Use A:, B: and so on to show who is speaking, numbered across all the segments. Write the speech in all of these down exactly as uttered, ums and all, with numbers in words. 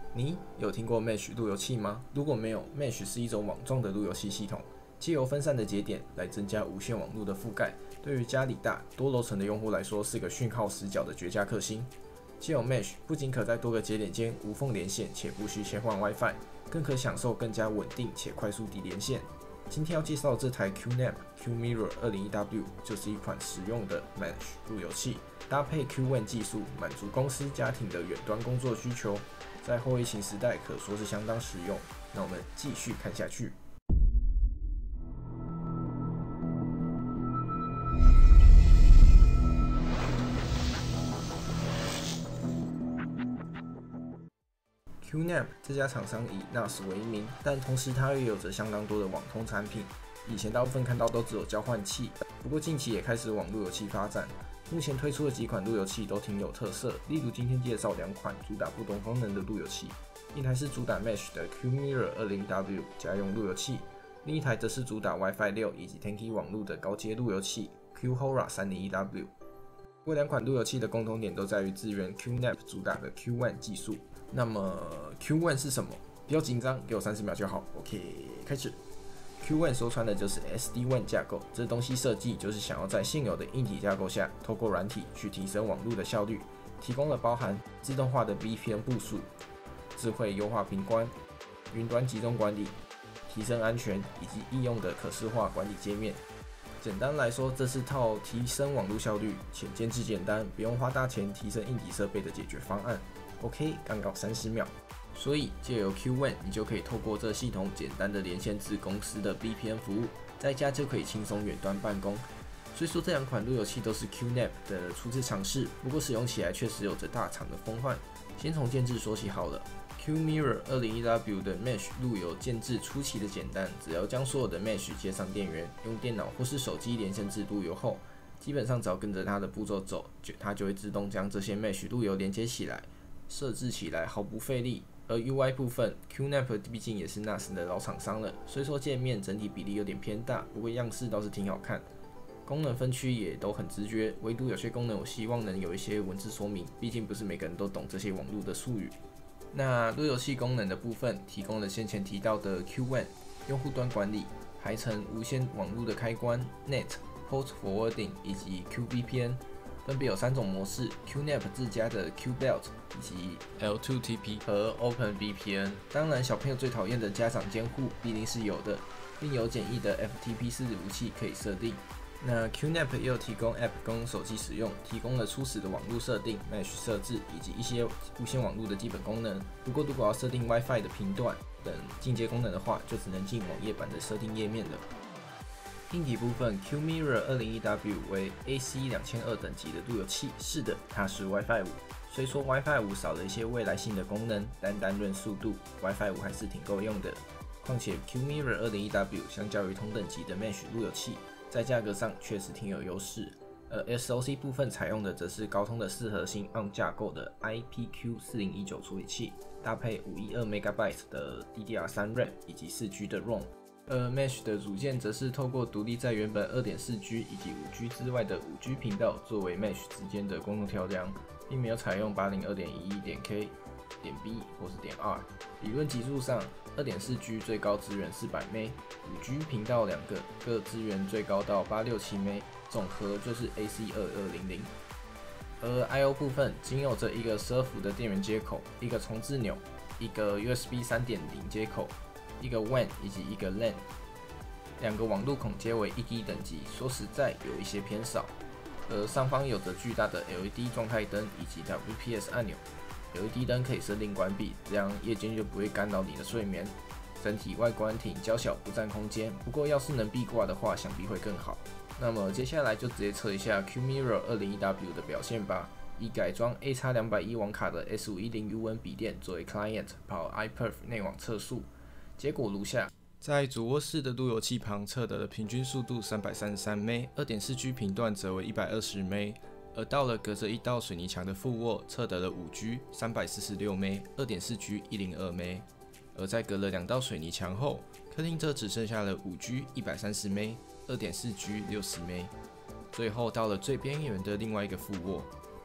A: 你有听过 Mesh 路由器吗？如果没有 ，Mesh 是一种网状的路由器系统，藉由分散的节点来增加无线网络的覆盖。对于家里大、多楼层的用户来说，是个讯号死角的绝佳克星。既有 Mesh 不仅可在多个节点间无缝连线，且不需切换 WiFi， 更可享受更加稳定且快速地连线。今天要介绍的这台 Q N A P Q Mirror 二零一 W 就是一款实用的 Mesh 路由器，搭配 Q W A N 技术，满足公司、家庭的远端工作需求，在后疫情时代可说是相当实用。那我们继续看下去。Q N A P 这家厂商以 N A S 为名，但同时它也有着相当多的网通产品。以前大部分看到都只有交换器，不过近期也开始往路由器发展。目前推出的几款路由器都挺有特色，例如今天介绍两款主打不同功能的路由器，一台是主打 Mesh 的 Q Mirror 二零 W 家用路由器，另一台则是主打 WiFi 六以及 ten K 网络的高阶路由器 Q Hora 三零一 W。不过两款路由器的共同点都在于支援 Q N A P 主打的 Q W A N 技术。那么 Q W A N 是什么？不要紧张，给我三十秒就好。OK， 开始。Q W A N 说穿的就是 S D W A N 架构，这东西设计就是想要在现有的硬体架构下，透过软体去提升网络的效率，提供了包含自动化的 V P N 部署、智慧优化频关、云端集中管理、提升安全以及易用的可视化管理界面。简单来说，这是套提升网络效率且建制简单，不用花大钱提升硬体设备的解决方案。OK， 刚搞三十秒。所以借由 Q W A N， 你就可以透过这系统简单的连线至公司的 V P N 服务，在家就可以轻松远端办公。虽说这两款路由器都是 Q N A P 的初次尝试，不过使用起来确实有着大厂的风范。先从建制说起好了。Q Mirror 二零一 W 的 Mesh 路由建制出奇的简单，只要将所有的 Mesh 接上电源，用电脑或是手机连线至路由后，基本上只要跟着它的步骤走，它就会自动将这些 Mesh 路由连接起来，设置起来毫不费力。而 U I 部分 ，Q N A P 毕竟也是 N A S 的老厂商了，虽说界面整体比例有点偏大，不过样式倒是挺好看。功能分区也都很直觉，唯独有些功能我希望能有一些文字说明，毕竟不是每个人都懂这些网络的术语。那路由器功能的部分，提供了先前提到的 Q W A N 用户端管理、排程无线网络的开关、N E T Port Forwarding 以及 Q V P N。分别有三种模式 ：Q N A P 自家的 Q Belt 以及 L 二 T P 和 Open V P N。当然，小朋友最讨厌的家长监护必定是有的，并有简易的 F T P 伺服器可以设定。那 Q N A P 也有提供 App 供手机使用，提供了初始的网络设定、Mesh 设置以及一些无线网络的基本功能。不过，如果要设定 WiFi 的频段等进阶功能的话，就只能进网页版的设定页面了。硬体部分 ，Q Mirror 二零一 W 为 A C 两千二等级的路由器，是的，它是 WiFi 五。虽说 WiFi 五少了一些未来性的功能，但单论速度 ，WiFi 五还是挺够用的。况且 Q Mirror 二零一 W 相较于同等级的 Mesh 路由器，在价格上确实挺有优势。而 S O C 部分采用的则是高通的四核心 A R M 架构的 I P Q 四零一九处理器，搭配五百一十二 M B 的 D D R 三 RAM 以及 四 G 的 ROM。而 Mesh 的组件则是透过独立在原本 二点四 G 以及五 G 之外的五 G 频道作为 Mesh 之间的公共桥梁，并没有采用 八零二点一一点 K、点 B 或是点 R。理论级数上 ，二点四 G 最高支援四百 M B， 五 G 频道两个各支援最高到八百六十七 M B， 总和就是 A C 二二零零。而 I O 部分仅有着一个十二伏的电源接口、一个重置钮、一个 U S B 三点零 接口。一个 W A N 以及一个 L A N， 两个网路孔皆为一 G 等级，说实在有一些偏少。而上方有着巨大的 L E D 状态灯以及 W P S 按钮 ，L E D 灯可以设定关闭，这样夜间就不会干扰你的睡眠。整体外观挺娇小，不占空间，不过要是能壁挂的话，想必会更好。那么接下来就直接测一下 Q Mirror 二零一 W 的表现吧。以改装 A X 二百一十网卡的 S 五十 U N 笔电作为 Client 跑 iPerf 内网测速。结果如下：在主卧室的路由器旁测得的平均速度三百三十三 M B， 二点四 G 频段则为一百二十 M B， 而到了隔着一道水泥墙的副卧，测得了 五 G 三百四十六 M B， 二点四 G 一百二十二 M B， 而在隔了两道水泥墙后，客厅这只剩下了 五 G 一百三十 M B， 二点四 G 六十 M B。最后到了最边缘的另外一个副卧，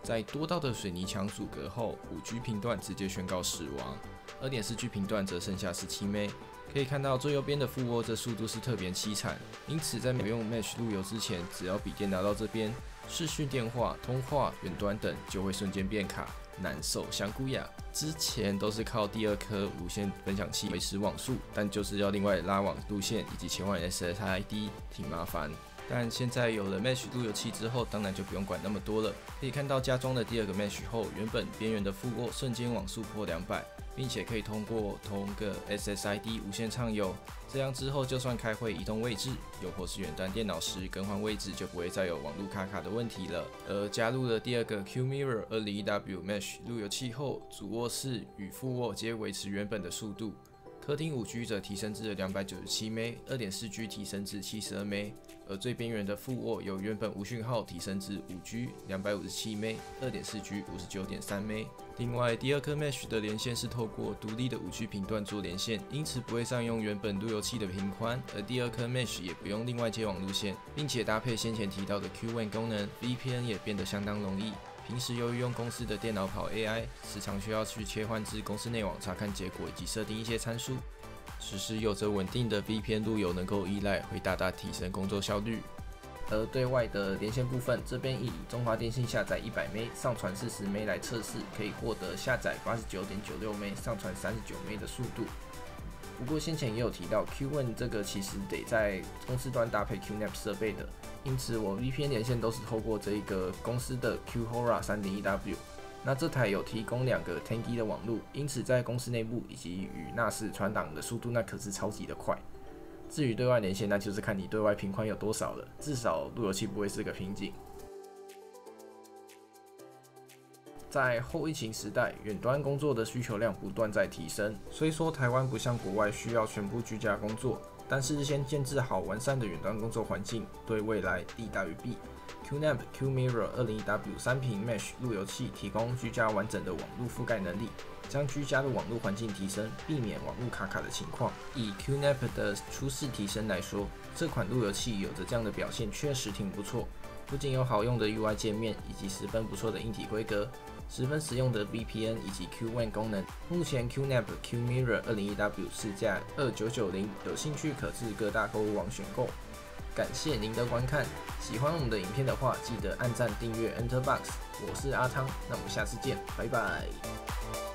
A: 在多道的水泥墙阻隔后 ，五 G 频段直接宣告死亡 ，二点四 G 频段则剩下十七枚。可以看到最右边的副握，这速度是特别凄惨。因此，在没有用 Mesh 路由之前，只要笔电拿到这边，视讯电话、通话、远端等就会瞬间变卡，难受香菇呀！之前都是靠第二颗无线分享器维持网速，但就是要另外拉网路线以及切换 S S I D， 挺麻烦。但现在有了 Mesh 路由器之后，当然就不用管那么多了。可以看到加装了第二个 Mesh 后，原本边缘的副握瞬间网速破两百，并且可以通过同个 S S I D 无线畅游。这样之后，就算开会移动位置，又或是远端电脑时更换位置，就不会再有网路卡卡的问题了。而加入了第二个 Q Mirror 二零一 W Mesh 路由器后，主卧室与副握皆维持原本的速度。客厅 五 G 则提升至了两百九十七枚， 二点四 G 提升至七十二枚，而最边缘的副握由原本无讯号提升至 五 G 两百五十七枚， 二点四 G 五十九点三枚。另外，第二颗 Mesh 的连线是透过独立的 五 G 频段做连线，因此不会占用原本路由器的频宽，而第二颗 Mesh 也不用另外接网路线，并且搭配先前提到的 Q W A N 功能 ，V P N 也变得相当容易。平时由于用公司的电脑跑 A I， 时常需要去切换至公司内网查看结果以及设定一些参数。实时有着稳定的 V P N 路由能够依赖，会大大提升工作效率。而对外的连线部分，这边以中华电信下载一百 M B， 上传四十 M B 来测试，可以获得下载 八十九点九六 M B， 上传三十九 M B 的速度。不过先前也有提到 Q W A N 这个其实得在公司端搭配 Q N A P 设备的，因此我 V P N 连线都是透过这一个公司的 Q H O R A 三点一 W。那这台有提供两个 十 G 的网路，因此在公司内部以及与 N A S 传档的速度那可是超级的快。至于对外连线，那就是看你对外频宽有多少了，至少路由器不会是个瓶颈。在后疫情时代，远端工作的需求量不断在提升。虽说台湾不像国外需要全部居家工作，但是先建制好完善的远端工作环境，对未来利大于弊。Q N A P Q Mirror 二零一 W 三频 Mesh 路由器提供居家完整的网络覆盖能力，将居家的网络环境提升，避免网络卡卡的情况。以 Q N A P 的舒适提升来说，这款路由器有着这样的表现，确实挺不错。不仅有好用的 U I 界面，以及十分不错的硬体规格，十分实用的 V P N 以及 Q W A N 功能。目前 Q N A P Q Mirror 二零一 W 市价二九九零，有兴趣可至各大购物网选购。感谢您的观看，喜欢我们的影片的话，记得按赞、订阅 Enter Box。我是阿汤，那我们下次见，拜拜。